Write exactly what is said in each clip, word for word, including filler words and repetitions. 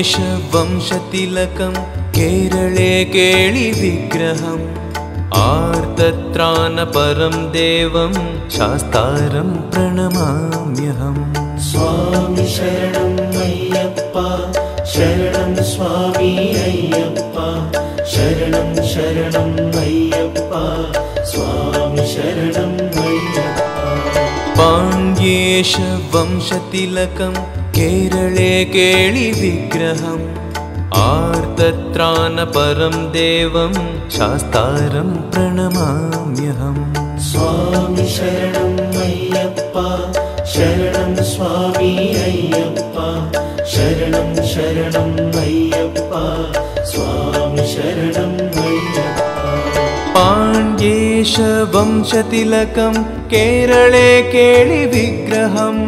पाण्ड्येशवंशतिलकं केरले केळि विग्रहम् आर्तत्राणपरं देवं शास्तारं प्रणमाम्यहम्। स्वामी शरणं अय्यप्पा शरणं स्वामी अय्यप्पा शरणं शरणं अय्यप्पा स्वामी शरणं अय्यप्पा। पाण्ड्येशवंशतिलकं केरले केळि विग्रहम् आर्तत्राणपरं देवं शास्तारं प्रणमाम्यहम्। स्वामी शरणं अय्यप्पा शरणं स्वामी अय्यप्पा शरणं शरणं अय्यप्पा स्वामी शरणं अय्यप्पा। पाण्ड्येशवंशतिलकं केरले केळि विग्रहम्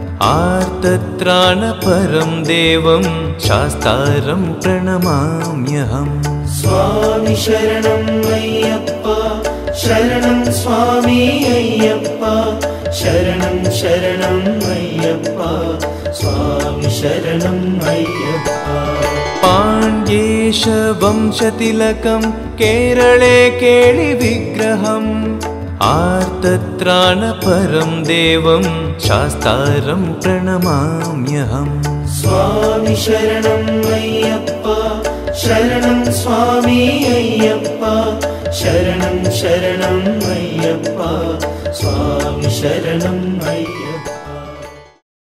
आर्तत्राणपरं देवं शास्तारं प्रणमाम्यहम्। स्वामी शरणं अय्यप्पा शरणं स्वामी अय्यप्पा शरणं शरणं अय्यप्पा स्वामी शरणं अय्यप्पा। पाण्ड्येशवंशतिलकं केरले केळि विग्रहम् आर्तत्राणपरं देवं शास्तारं प्रणमाम्यहम्। स्वामी शरणं अय्यप्पा शरणं स्वामी अय्यप्पा शरणं शरणं अय्यप्पा स्वामी शरणं अय्यप्पा।